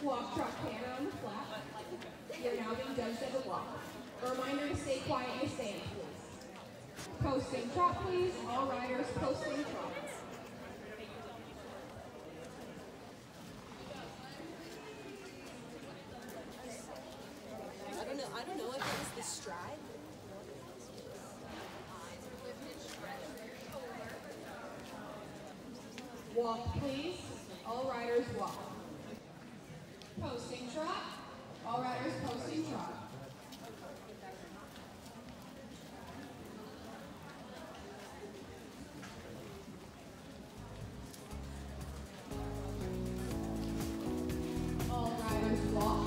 Walk, trot, canter on the flat. You're now being judged at the walk. A reminder to stay quiet in your stance, please. Posting trot, please. All riders posting trot. I don't know if it was the stride. Walk, please. All riders walk. Posting trot. All riders posting trot. All riders walk.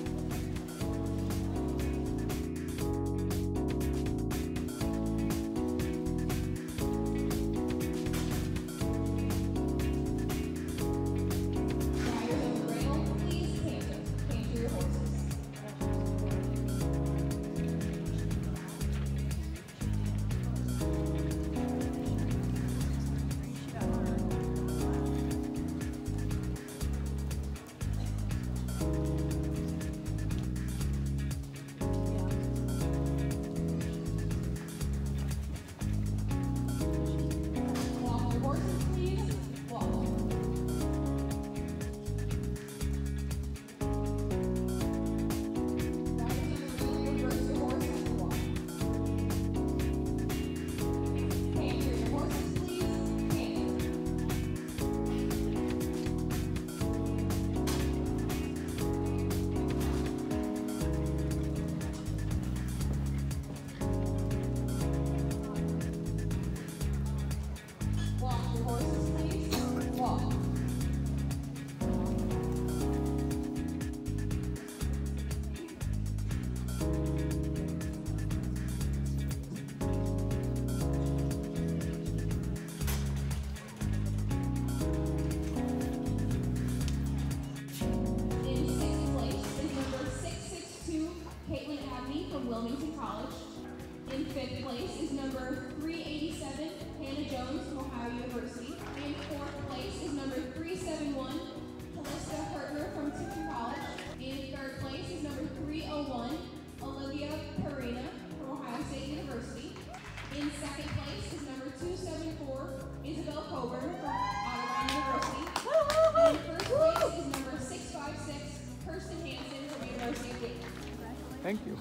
In fifth place is number 387, Hannah Jones from Ohio University. In fourth place is number 371, Callista Hertner from Tipton College. In third place is number 301, Olivia Perina from Ohio State University. In second place is number 274, Isabelle Coburn from Otterbein University. And in first place is number 656, Kirsten Hansen from University of Dayton. Thank you.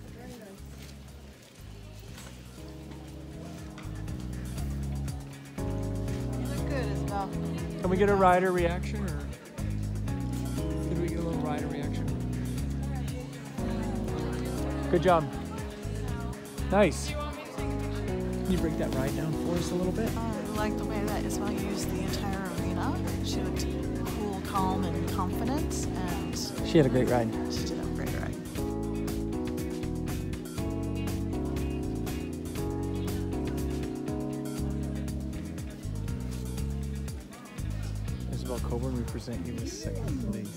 Can we get a rider reaction, or did we get a little rider reaction? Good job. Nice. Can you break that ride down for us a little bit? I like the way that Isabelle used the entire arena. She looked cool, calm, and confident, and she had a great ride. She did have a great ride. Isabelle Coburn, we present you with second place.